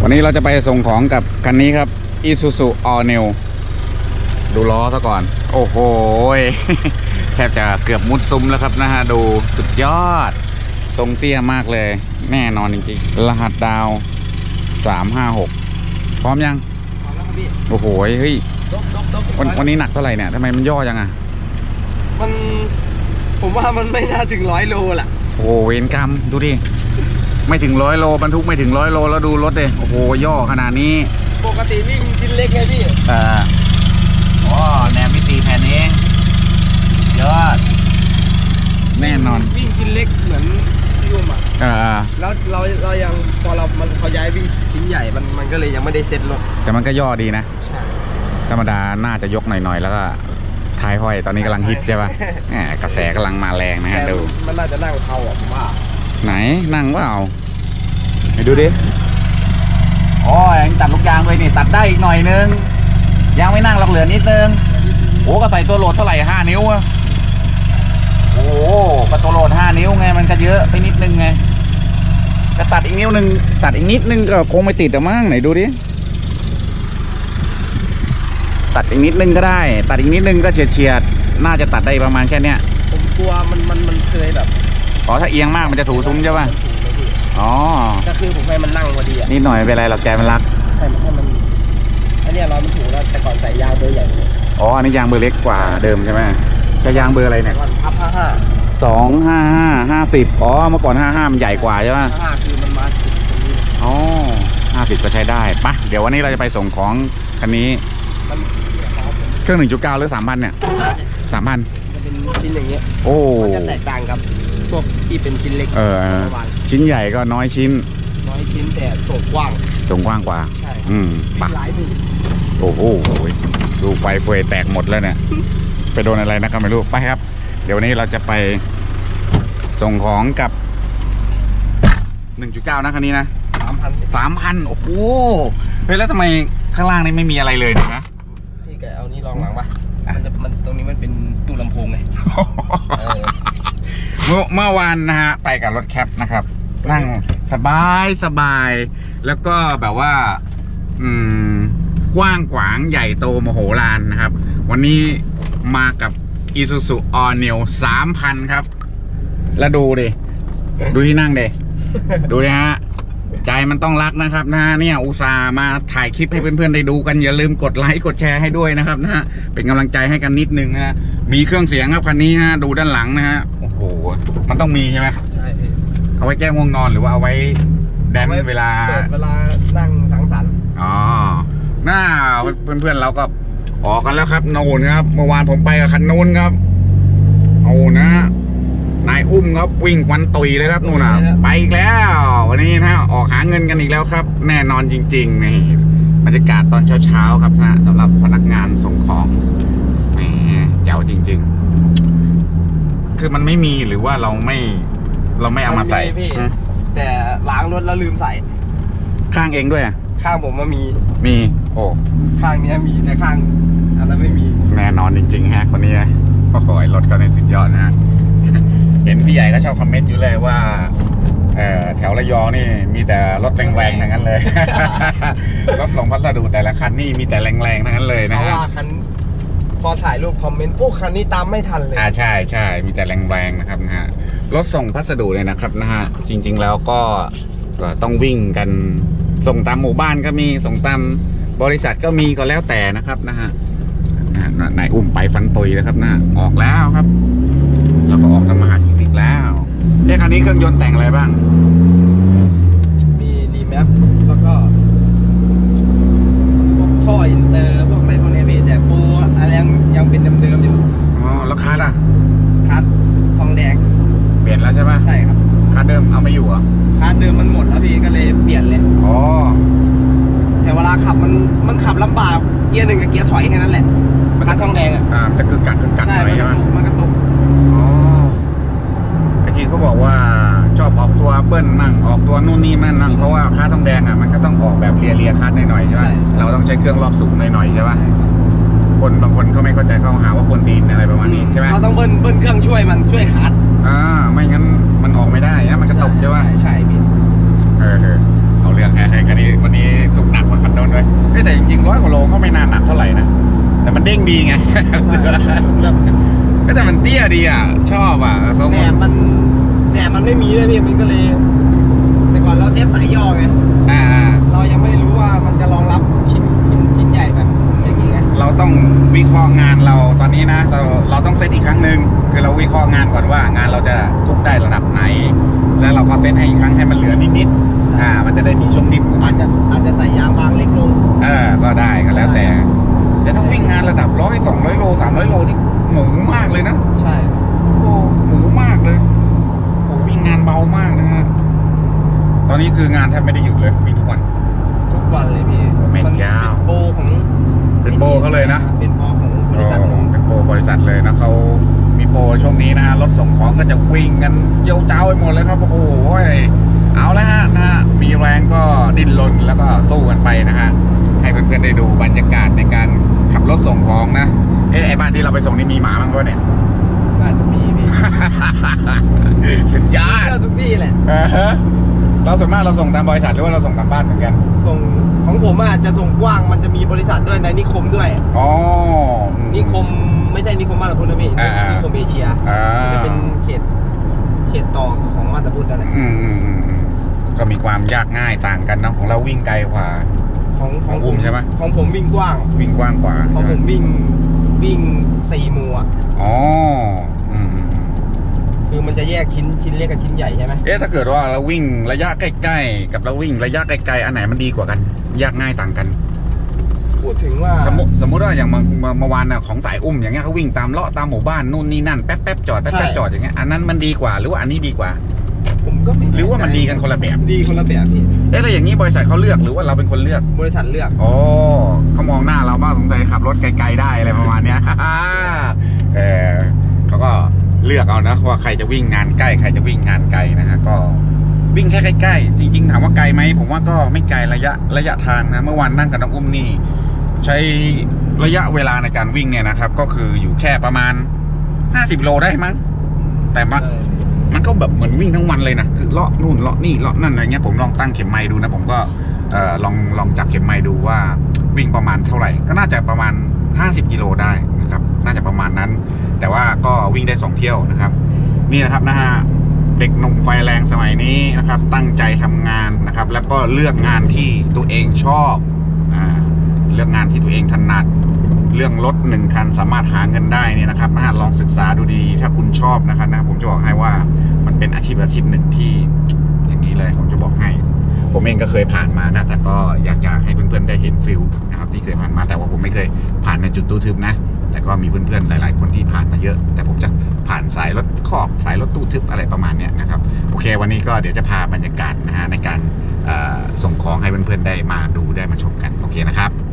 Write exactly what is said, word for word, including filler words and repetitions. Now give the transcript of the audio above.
วันนี้เราจะไปส่งของกับคันนี้ครับ Isuzu All New ดูล้อซะก่อนโอ้โห แทบจะเกือบมุดซุ้มแล้วครับนะฮะดูสุดยอดทรงเตี้ยมากเลยแน่นอนจริงๆรหัสดาวสามห้าหกพร้อมยังพร้อมแล้วครับพี่โอ้โหเฮ้ยวันวันนี้หนักเท่าไหร่เนี่ยทำไมมันย่อจังอ่ะมันผมว่ามันไม่น่าถึงร้อยโลแหละโอ้เวรกรรมดูดิไม่ถึงร้อยโลบรรทุกไม่ถึงร้อยโลแล้วดูรถเลยโอ้โหย่อขนาดนี้ปกติวิ่งกินเล็กไงพี่อ่าอ๋อแนวมิตีแผ่นเองยอดแน่นอนวิ่งกินเล็กเหมือนพี่อุ้มอ่ะอ่าแล้วเราเรายังพอเรามันเขาย้ายวิ่งชิ้นใหญ่มันมันก็เลยยังไม่ได้เซ็ตรถแต่มันก็ย่อดีนะใช่ธรรมดาน่าจะยกหน่อยๆแล้วก็ท้ายห้อยตอนนี้กำลังฮิตใช่ป่ะกระแสกำลังมาแรงนะฮะดูมันน่าจะนั่งเขาอ่ะผมว่าไหนนั่งว่าเอาไปดูดิอ๋อยังตัดลูกยางเลยนี่ตัดได้อีกหน่อยนึงยังไม่นั่งหรอกเหลือนิดนึงโอ้ก็ใส่ตัวโหลดเท่าไหร่ห้านิ้วอะโอ้ก็ตัวโหลดห้านิ้วไงมันก็เยอะไปนิดนึงไงจะตัดอีกนิ้วนึงตัดอีกนิดนึงก็คงไม่ติดหรอกมั้งไหนดูดิตัดอีกนิดนึงก็ได้ตัดอีกนิดนึงก็เฉียดเฉียดน่าจะตัดได้ประมาณแค่เนี้ยผมกลัวมันมันมันเคยแบบอ๋อถ้าเอียงมากมันจะถูซุ้มใช่ป่ะอ๋อก็คือผมให้มันนั่งพอดีอ่ะนิดหน่อยเป็นไรหรอกแกมันรักให้มันให้มันอันนี้เรามันถูกแล้วแต่ก่อนใส่ยางเบอร์ใหญ่อ๋ออันนี้ยางเบอร์เล็กกว่าเดิมใช่ไหมใช้ยางเบอร์อะไรเนี่ยพับห้าห้าสองห้าห้าห้าสิบอ๋อเมื่อก่อนห้าห้ามันใหญ่กว่าใช่ไหมห้าคือมันมาถึงตรงนี้อ๋อห้าสิบก็ใช้ได้ปะเดี๋ยววันนี้เราจะไปส่งของคันนี้เครื่องหนึ่งจุดเก้าหรือสามพันเนี่ยสามพันจะเป็นชิ้นอย่างเงี้ยโอ้จะแตกต่างกับพวกที่เป็นชิ้นเล็กเออชิ้นใหญ่ก็น้อยชิ้นน้อยชิ้นแต่ส่งกว้างส่งกว้างกว่าใช่อืมปะโอ้โหดูไฟเฟยแตกหมดแล้วเนี่ยไปโดนอะไรนะก็ไม่รู้ไปครับเดี๋ยววันนี้เราจะไปส่งของกับ หนึ่งจุดเก้า นะคันนี้นะสามพันสามพันโอ้โหเฮ้ยแล้วทำไมข้างล่างนี่ไม่มีอะไรเลยนะพี่แกเอานี่ลองหลังปะมันจะมันตรงนี้มันเป็นตู้ลำโพงไงเมื่อเมื่อวานนะฮะไปกับรถแคปนะครับนั่งสบายสบายแล้วก็แบบว่าอืมกว้างขวางใหญ่โตมโหฬารนะครับวันนี้มากับ Isuzu All New สามพันครับแล้วดูดิดูที่นั่งดิดูดิฮะใจมันต้องรักนะครับนะเนี่ยอุตส่าห์มาถ่ายคลิปให้เพื่อนๆได้ดูกันอย่าลืมกดไลค์กดแชร์ให้ด้วยนะครับนะเป็นกำลังใจให้กันนิดนึงนะมีเครื่องเสียงครับคันนี้ฮะดูด้านหลังนะฮะโอ้โหมันต้องมีใช่ไหมใช่เอาไว้แก้ง่วงนอนหรือว่าเอาไว้แดนเวลาเวลานั่งสังสรรค์อ๋อหน้าเพื่อนๆเราก็ออกกันแล้วครับนูนครับเมื่อวานผมไปกับคันนู้นครับโอ้นะนายอุ้มครับวิ่งควันตุยเลยครับนู่นน่ะไปอีกแล้ววันนี้นะออกหาเงินกันอีกแล้วครับแน่นอนจริงๆนี่บรรยากาศตอนเช้าๆครับนะสำหรับพนักงานส่งของแหมแจ๋วจริงๆคือมันไม่มีหรือว่าเราไม่เราไม่เอามาใส่แต่ล้างรถแล้วลืมใส่ข้างเองด้วยข้างผมมันมีมีโอ้ข้างนี้มีแต่ข้างอันนั้นไม่มีแน่นอนจริงๆฮะคนนี้โอ้โหรถก็ในสุดยอดนะเห็นพี่ใหญ่ก็ชอบคอมเมนต์อยู่เลยว่าแถวระยองนี่มีแต่รถแรงๆทั้งนั้นเลยรถส่งพัสดุแต่ละคันนี่มีแต่แรงๆทั้งนั้นเลยนะฮะคันพอถ่ายรูปคอมเมนต์พวกคันนี้ตามไม่ทันเลยอ่าใช่ใช่มีแต่แรงๆนะครับนะฮะรถส่งพัสดุเลยนะครับนะฮะจริงๆแล้วก็ต้องวิ่งกันส่งตามหมู่บ้านก็มีส่งตามบริษัทก็มีก็แล้วแต่นะครับนะฮะนายอุ้มไปฟันตุยนะครับนะออกแล้วครับเราก็ออกทำมาหากินอีกแล้วเอ๊ะคันนี้เครื่องยนต์แต่งอะไรบ้างมีรีแมปแล้วก็พวกท่ออินเตอร์พวกอะไรพวกนี้พี่แต่ปูอะไรยังยังเป็นเดิมๆอยู่อ๋อแล้วคัสอ่ะคัสทองแดงเปลี่ยนแล้วใช่ไหมใช่ครับคัสเดิมเอาไม่อยู่อ่ะคัสเดิมมันหมดแล้วพี่ก็เลยเปลี่ยนเลยอ๋อแต่เวลาขับมันมันขับลำบากเกียร์หนึ่งกับเกียร์ถอยแค่นั้นแหละคัสทองแดงอ่ะจะกึกกักกึกกักหน่อยใช่ไหมมันกระตุกอ๋อไอทีเขาบอกว่าชอบออกตัวเบิ้ลมั่งออกตัวนู่นนี่มั่งนั่งเพราะว่าคัสทองแดงอ่ะมันก็ต้องออกแบบเลียเลียคัสหน่อยๆใช่ไหมเราต้องใช้เครื่องรอบสูงหน่อยๆใช่ไหมคนบางคนเขาไม่เข้าใจเขาหาว่าคนตีนอะไรประมาณนี้ใช่ไหมเราต้องเบิ้ลเบิ้ลเครื่องช่วยมันช่วยคัสอ่าไม่งั้นมันออกไม่ได้นะมันกระตุกใช่ไหมใช่พี่เออเอาเรื่องแอร์คันนี้วันนี้ร้อยกว่าโลก็ไม่น่าหนักเท่าไหร่นะแต่มันเด้งดีไง ก็แต่มันเตี้ยดีอ่ะชอบอ่ะทรงแหนมมันแหนมมันไม่มีเลยพี่มันก็เลยแต่ก่อนเราเซตสายย่อไงอ่าเรายังไม่รู้ว่ามันจะรองรับชิ้นชิ้นชิ้นใหญ่แบบอย่างนี้ไงเราต้องวิเคราะห์งานเราตอนนี้นะเราเราต้องเซตอีกครั้งหนึ่งคือเราวิเคราะห์งานก่อนว่างานเราจะทุกได้ระดับไหน แล้วเราก็เซตให้อีกครั้งให้มันเหลือนิดๆอ่ามันจะได้มีช่วงดิบอาจจะอาจจะใส่ยางบางเล็กลงเออก็ได้ก็แล้วแต่แต่ถ้าวิ่งงานระดับร้อยสองร้อยโลสามร้อยโลนี่หมูมากเลยนะใช่โอ้หมูมากเลยโอ้วิ่งงานเบามากนะฮะตอนนี้คืองานแทบไม่ได้หยุดเลยวิ่งทุกวันทุกวันเลยพี่โอ้แม่เจ้าโปรของเป็นโปรเขาเลยนะเป็นโปรของบริษัทหนึ่งเป็นโปรบริษัทเลยนะเขามีโปรช่วงนี้นะฮะรถส่งของก็จะวิ่งกันเจียวเจ้าไปหมดเลยครับโอ้โหเอาแล้วฮะนะฮะมีแรงก็ดิ้นรนแล้วก็สู้กันไปนะฮะให้เพื่อนๆได้ดูบรรยากาศในการขับรถส่งของนะเอ๊ะไอ้บ้านที่เราไปส่งนี่มีหมาบ้างปะเนี่ยอาจจะมีพี่สุดยอดเที่ยวทุกที่แหละอ่าฮะเราส่วนมากเราส่งตามบริษัทหรือว่าเราส่งตามบ้านเหมือนกันส่งของผมอาจจะส่งกว้างมันจะมีบริษัทด้วยในนิคมด้วยอ๋อนิคมไม่ใช่นิคมมาตาพุทธนะพี่อ่าๆนิคมเอเชียอ่ามันจะเป็นเขตเขตต่อของมาตาพุทธนั่นแหละอืมอืมอืมอืมก็มีความยากง่ายต่างกันเนาะของเราวิ่งไกลกว่าของของอุ้มใช่ไหมของผมวิ่งกว้างวิ่งกว้างกว่าของผมวิ่งวิ่งสี่หมู่อ่ะอ๋ออืมอืมอืมคือมันจะแยกชิ้นชิ้นเล็กกับชิ้นใหญ่ใช่ไหมเอ๊ะถ้าเกิดว่าเราวิ่งระยะใกล้ๆกับเราวิ่งระยะไกลๆอันไหนมันดีกว่ากัน ยากง่ายต่างกันพูดถึงว่าสมมติสมมติว่าอย่างเมื่อเมื่อเมื่อวานน่ะของสายอุ้มอย่างเงี้ยเขาวิ่งตามเลาะตามหมู่บ้านนู่นนี่นั่นแป๊บแป๊บๆจอดแป๊บแป๊บๆจอดอย่างเงี้ยอันนั้นมันดีกว่าหรือว่าอันนี้ดีกว่าผมก็ไม่หรือว่ามันดีกันคนละแบบดีคนละแบบพี่เอ๊ะแล้วอย่างนี้บริษัทเขาเลือกหรือว่าเราเป็นคนเลือกบริษัทเลือกโอ้เขามองหน้าเราบ้างสงสัยขับรถไกลๆได้อะไรประมาณเนี้ย แต่เขาก็เลือกเอานะว่าใครจะวิ่งงานใกล้ใครจะวิ่งงานไกลนะฮะก็วิ่งแค่ใกล้ๆจริงๆถามว่าไกลไหมผมว่าก็ไม่ไกลระยะระยะทางนะเมื่อวานนั่งกับน้องอุ้มนี่ใช้ระยะเวลาในการวิ่งเนี่ยนะครับก็คืออยู่แค่ประมาณห้าสิบโลได้มั้งแต่มันมันก็แบบเหมือนวิ่งทั้งวันเลยนะคือเลาะนู่นเลาะนี่เลาะนั่นอะไรเงี้ยผมลองตั้งเข็มไมล์ดูนะผมก็เอ่อลองลองจับเข็มไมล์ดูว่าวิ่งประมาณเท่าไหร่ก็น่าจะประมาณห้าสิบกิโลได้นะครับน่าจะประมาณนั้นแต่ว่าก็วิ่งได้สองเที่ยวนะครับนี่นะครับนะฮะเด็กหนุ่มไฟแรงสมัยนี้นะครับตั้งใจทำงานนะครับแล้วก็เลือกงานที่ตัวเองชอบอ่าเลือกงานที่ตัวเองถนัดเรื่องรถหนึ่งคันสามารถหาเงินได้เนี่ยนะครับนะฮะลองศึกษาดูดีถ้าคุณชอบนะครับนะผมจะบอกให้ว่ามันเป็นอาชีพอาชีพหนึ่งที่อย่างนี้เลยผมจะบอกให้ผมเองก็เคยผ่านมานะแต่ก็อยากจะให้เพื่อนๆได้เห็นฟิลนะครับที่เคยผ่านมาแต่ว่าผมไม่เคยผ่านในจุดตู้ทึบนะแต่ก็มีเพื่อนๆหลายๆคนที่ผ่านมาเยอะแต่ผมจะผ่านสายรถคอกสายรถตู้ทึบอะไรประมาณเนี้ยนะครับโอเควันนี้ก็เดี๋ยวจะพาบรรยากาศนะฮะในการส่งของให้เพื่อนๆได้มาดูได้มาชมกันโอเคนะครับ